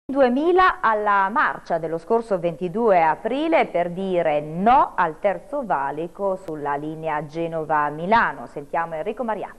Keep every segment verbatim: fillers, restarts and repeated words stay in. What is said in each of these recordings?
duemila alla marcia dello scorso ventidue aprile per dire no al terzo valico sulla linea Genova-Milano. Sentiamo Enrico Marià.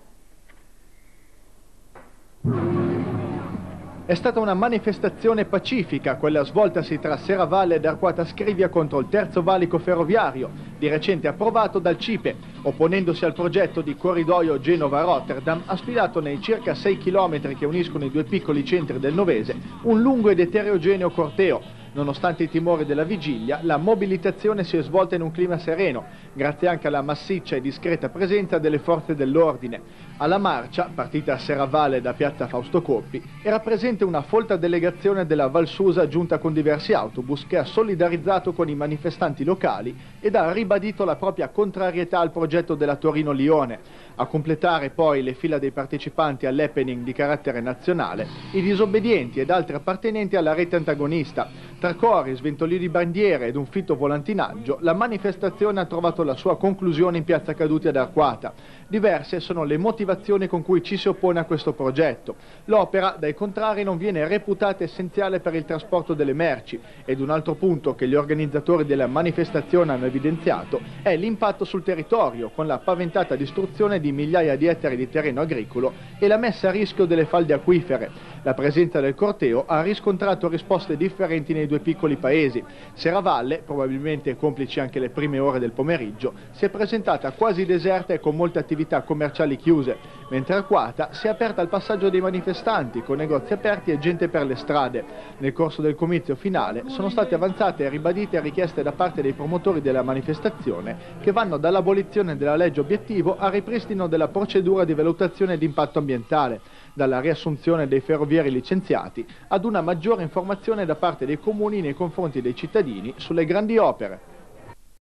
È stata una manifestazione pacifica, quella svoltasi tra Serravalle ed Arquata Scrivia contro il terzo valico ferroviario, di recente approvato dal CIPE. Opponendosi al progetto di corridoio Genova-Rotterdam, ha sfilato nei circa sei chilometri che uniscono i due piccoli centri del Novese un lungo ed eterogeneo corteo. Nonostante i timori della vigilia, la mobilitazione si è svolta in un clima sereno, grazie anche alla massiccia e discreta presenza delle forze dell'ordine. Alla marcia, partita a Serravalle da piazza Fausto Coppi, era presente una folta delegazione della Valsusa giunta con diversi autobus che ha solidarizzato con i manifestanti locali ed ha ribadito la propria contrarietà al progetto della Torino-Lione. A completare poi le fila dei partecipanti all'happening di carattere nazionale, i disobbedienti ed altri appartenenti alla rete antagonista. Tra cori, sventolii di bandiere ed un fitto volantinaggio, la manifestazione ha trovato la sua conclusione in piazza Caduti ad Arquata. Diverse sono le motivazioni con cui ci si oppone a questo progetto. L'opera, dai contrari, non viene reputata essenziale per il trasporto delle merci, ed un altro punto che gli organizzatori della manifestazione hanno evidenziato è l'impatto sul territorio, con la paventata distruzione di migliaia di ettari di terreno agricolo e la messa a rischio delle falde acquifere. La presenza del corteo ha riscontrato risposte differenti nei due piccoli paesi. Serravalle, probabilmente complici anche le prime ore del pomeriggio, si è presentata quasi deserta e con molte attività commerciali chiuse, mentre Arquata si è aperta al passaggio dei manifestanti, con negozi aperti e gente per le strade. Nel corso del comizio finale sono state avanzate e ribadite richieste da parte dei promotori della manifestazione che vanno dall'abolizione della legge obiettivo al ripristino della procedura di valutazione di impatto ambientale, dalla riassunzione dei ferrovieri licenziati ad una maggiore informazione da parte dei comuni nei confronti dei cittadini sulle grandi opere.